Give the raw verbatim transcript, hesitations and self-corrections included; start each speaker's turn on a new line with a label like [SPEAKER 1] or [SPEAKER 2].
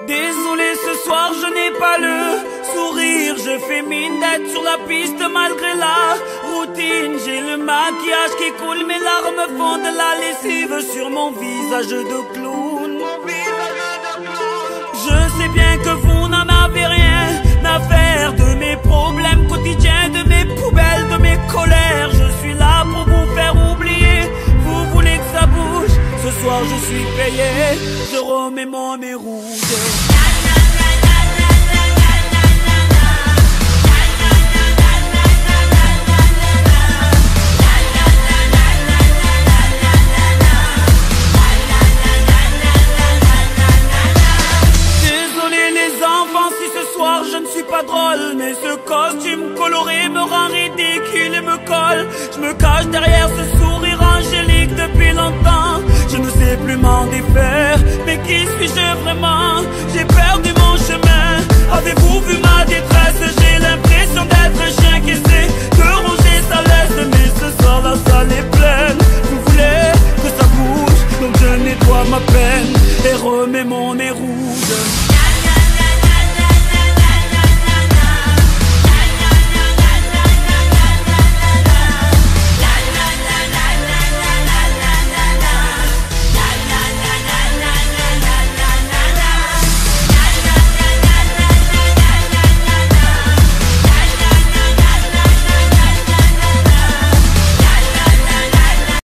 [SPEAKER 1] Désolé, ce soir je n'ai pas le sourire. Je fais mine d'être sur la piste malgré la routine. J'ai le maquillage qui coule, mes larmes font de la lessive sur mon visage de clown. Je sais bien que vous n'en avez rien à faire de mes problèmes quotidiens, de mes poubelles, de mes colères. Je suis là pour vous faire oublier. Vous voulez que ça bouge? Ce soir je suis payé, je remets mon nez rouge. Je ne suis pas drôle, mais ce costume coloré me rend ridicule et me colle. Je me cache derrière ce sourire angélique depuis longtemps. Je ne sais plus m'en défaire, mais qui suis-je vraiment? J'ai